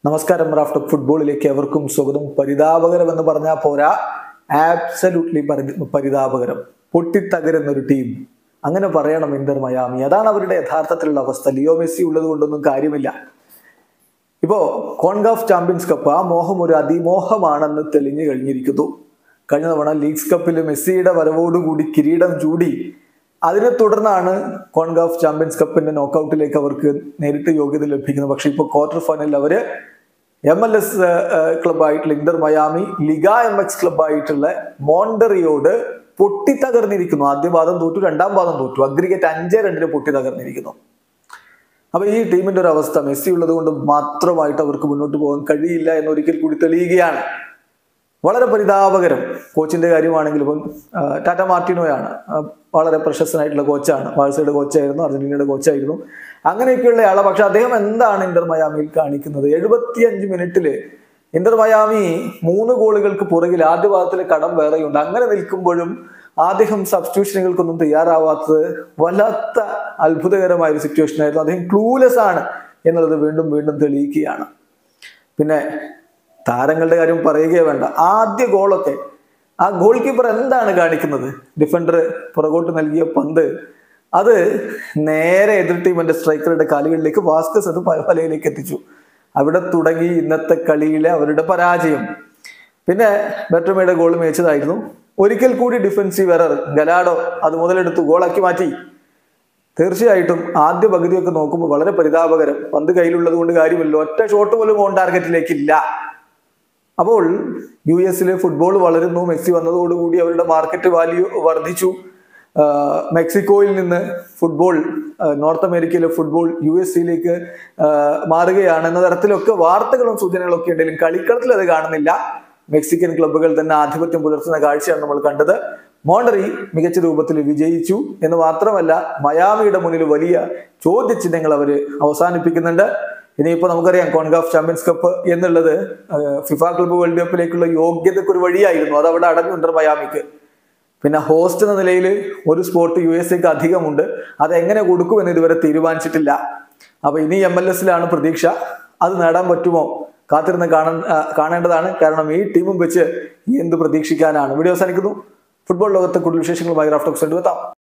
നമസ്കാരം. റാഫ്റ്റ് ഫുട്ബോളിലേക്ക് എവർക്കും സ്വാഗതം. പരിതാപകരം എന്ന് പറഞ്ഞാൽ പോരാ, ആബ്സല്യൂട്ട്ലി പരിതാപകരം. പൊട്ടിത്തകരുന്നൊരു ടീം, അങ്ങനെ പറയണം ഇന്റർ മയാമി. അതാണ് അവരുടെ യഥാർത്ഥത്തിലുള്ള അവസ്ഥ. ലിയോ മെസ്സി ഉള്ളത് കൊണ്ടൊന്നും കാര്യമില്ല. ഇപ്പോ കോൺകാഫ് ചാമ്പ്യൻസ് കപ്പ് ആ മോഹം ഒരു അതിമോഹമാണെന്ന് തെളിഞ്ഞു കഴിഞ്ഞിരിക്കുന്നു. കഴിഞ്ഞ തവണ ലീഗ്സ് കപ്പിൽ മെസ്സിയുടെ വരവോടുകൂടി കിരീടം ചൂടി. അതിനെ തുടർന്നാണ് കോൺകാഫ് ചാമ്പ്യൻസ് കപ്പിന്റെ നോക്കൌട്ടിലേക്ക് അവർക്ക് നേരിട്ട് യോഗ്യത ലഭിക്കുന്നത്. പക്ഷെ ഇപ്പോൾ ക്വാർട്ടർ ഫൈനലിൽ അവര് MLS ക്ലബായിട്ടുള്ള ഇന്റർ മയാമി, ലിഗ MX ക്ലബായിട്ടുള്ള മോണ്ടറിയോട് പൊട്ടിത്തകർന്നിരിക്കുന്നു. ആദ്യ പാദം തോറ്റു, രണ്ടാം പാദം തോറ്റു. അഗ്രിഗേറ്റ് 5-2 പൊട്ടിത്തകർന്നിരിക്കുന്നു. അപ്പൊ ഈ ടീമിന്റെ ഒരു അവസ്ഥ, മെസ്സി ഉള്ളത് കൊണ്ട് മാത്രമായിട്ട് അവർക്ക് മുന്നോട്ട് പോകാൻ കഴിയില്ല എന്നൊരിക്കൽ കൂടി തെളിയുകയാണ്. വളരെ പരിതാപകരം. കോച്ചിന്റെ കാര്യമാണെങ്കിൽ ഇപ്പം ടാറ്റ മാർട്ടിനോയാണ്, വളരെ പ്രശസ്തനായിട്ടുള്ള കോച്ചാണ്. ബാഴ്സയുടെ കോച്ചായിരുന്നു, അർജന്റീനയുടെ കോച്ചായിരുന്നു, അങ്ങനെയൊക്കെയുള്ള ആളാണ്. പക്ഷെ അദ്ദേഹം എന്താണ് ഇന്റർ മയാമിയിൽ കാണിക്കുന്നത്? 75 മിനിറ്റില് ഇന്റർ മയാമി 3 ഗോളുകൾക്ക് പുറകിൽ, ആദ്യ ഭാഗത്തിലെ കടം വേറെയുണ്ട്. അങ്ങനെ നിൽക്കുമ്പോഴും അദ്ദേഹം സബ്സ്റ്റിറ്റ്യൂഷനുകൾക്കൊന്നും തയ്യാറാവാത്തത് വല്ലാത്ത അത്ഭുതകരമായ ഒരു സിറ്റുവേഷൻ ആയിരുന്നു. അദ്ദേഹം ക്ലൂലെസ് ആണ് എന്നുള്ളത് വീണ്ടും വീണ്ടും തെളിയിക്കുകയാണ്. പിന്നെ താരങ്ങളുടെ കാര്യം പറയുകയേ വേണ്ട. ആദ്യ ഗോളൊക്കെ ആ ഗോൾ കീപ്പർ എന്താണ് കാണിക്കുന്നത്? ഡിഫൻഡർ പുറകോട്ട് നൽകിയ പന്ത് അത് നേരെ എതിർ ടീമിന്റെ സ്ട്രൈക്കറുടെ കാലുകളിലേക്ക് വാസ്കസ് അത് വലയിലേക്ക് എത്തിച്ചു. അവിടെ തുടങ്ങി ഇന്നത്തെ കളിയിലെ അവരുടെ പരാജയം. പിന്നെ ബെർട്രമയുടെ ഗോൾ മേച്ചതായിരുന്നു. ഒരിക്കൽ കൂടി ഡിഫൻസീവ് എറർ, ഗലാഡോ അത് മുതലെടുത്ത് ഗോളാക്കി മാറ്റി. തീർച്ചയായിട്ടും ആദ്യ പകുതിയൊക്കെ നോക്കുമ്പോൾ വളരെ പരിതാപകരം. പന്ത് കയ്യിലുള്ളത് കൊണ്ട് കാര്യമില്ല, ഒറ്റ ഷോട്ട് പോലും ഓൺ ടാർഗറ്റിലേക്കില്ല. അപ്പോൾ US ഫുട്ബോൾ വളരുന്നു. മെസ്സി വന്നതോടുകൂടി അവരുടെ മാർക്കറ്റ് വാല്യൂ വർദ്ധിച്ചു. മെക്സിക്കോയിൽ നിന്ന് ഫുട്ബോൾ, നോർത്ത് അമേരിക്കയിലെ ഫുട്ബോൾ US മാറുകയാണ് എന്ന തരത്തിലൊക്കെ വാർത്തകളും സൂചനകളൊക്കെ ഉണ്ടെങ്കിലും കളിക്കളത്തിൽ അത് കാണുന്നില്ല. മെക്സിക്കൻ ക്ലബ്ബുകൾ തന്നെ ആധിപത്യം പുലർത്തുന്ന കാഴ്ചയാണ് നമ്മൾ കണ്ടത്. മോണ്ടറി മികച്ച രൂപത്തിൽ വിജയിച്ചു എന്ന് മാത്രമല്ല, മയാമിയുടെ മുന്നിൽ വലിയ ചോദ്യചിഹ്നങ്ങൾ അവർ അവസാനിപ്പിക്കുന്നുണ്ട്. ഇനിയിപ്പോ നമുക്കറിയാം, കോൺകാഫ് ചാമ്പ്യൻസ് കപ്പ് എന്നുള്ളത് ഫിഫ ക്ലബ്ബ് വേൾഡ് കപ്പിലേക്കുള്ള യോഗ്യതയ്ക്ക് ഒരു വഴിയായിരുന്നു. അത് അവിടെ അടഞ്ഞു ഇന്റർ മയാമിക്ക്. പിന്നെ ഹോസ്റ്റ് എന്ന നിലയിൽ ഒരു സ്പോട്ട് USA അധികമുണ്ട്. അത് എങ്ങനെ കൊടുക്കുമെന്ന് ഇതുവരെ തീരുമാനിച്ചിട്ടില്ല. അപ്പൊ ഇനി MLS പ്രതീക്ഷ. അത് നേടാൻ പറ്റുമോ? കാത്തിരുന്ന് കാണേണ്ടതാണ്. കാരണം ഈ ടീമും വെച്ച് എന്ത് പ്രതീക്ഷിക്കാനാണ്. വീഡിയോ അവസാനിക്കുന്നു. ഫുട്ബോൾ ലോകത്തെ കൂടുതൽ വിശേഷങ്ങളുമായി റാഫ്റ്റ് ടോക്സ് എത്താം.